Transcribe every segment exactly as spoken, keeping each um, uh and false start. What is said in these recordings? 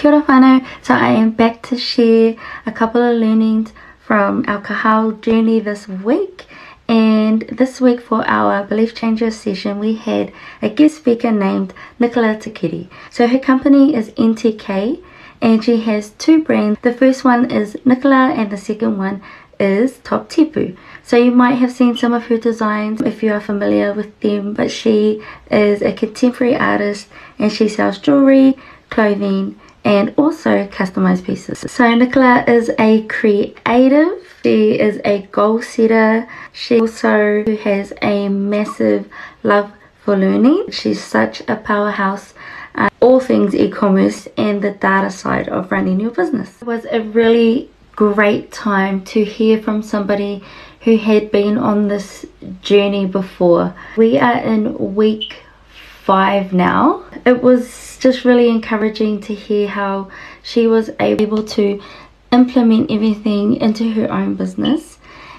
Kia ora whanau. So I am back to share a couple of learnings from our kahau journey this week. And this week for our Belief Changer session, we had a guest speaker named Nicola Tikiri. So her company is N T K and she has two brands. The first one is Nicola and the second one is Top Tipu. So you might have seen some of her designs if you are familiar with them, but she is a contemporary artist and she sells jewelry, clothing and also customized pieces. So Nicola is a creative, she is a goal setter, she also has a massive love for learning. She's such a powerhouse, uh, all things e-commerce and the data side of running your business. It was a really great time to hear from somebody who had been on this journey before. We are in week five now. It was just really encouraging to hear how she was able to implement everything into her own business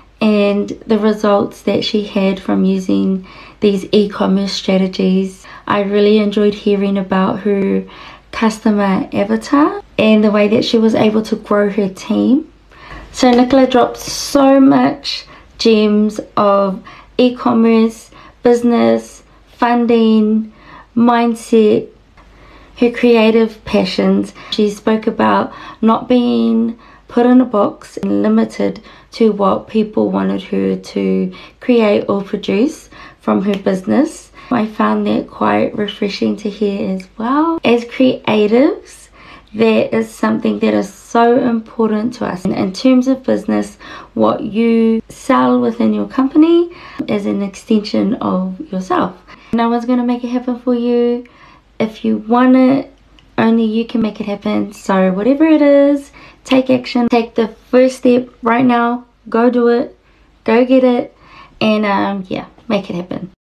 and the results that she had from using these e-commerce strategies. I really enjoyed hearing about her customer avatar and the way that she was able to grow her team. So Nicola dropped so much gems of e-commerce, business, funding, mindset, her creative passions. She spoke about not being put in a box and limited to what people wanted her to create or produce from her business. I found that quite refreshing to hear as well. As creatives, that is something that is so important to us. In terms of business, what you sell within your company is an extension of yourself. No one's going to make it happen for you. If you want it, only you can make it happen. So whatever it is, take action. Take the first step right now. Go do it. Go get it. And um, yeah, make it happen.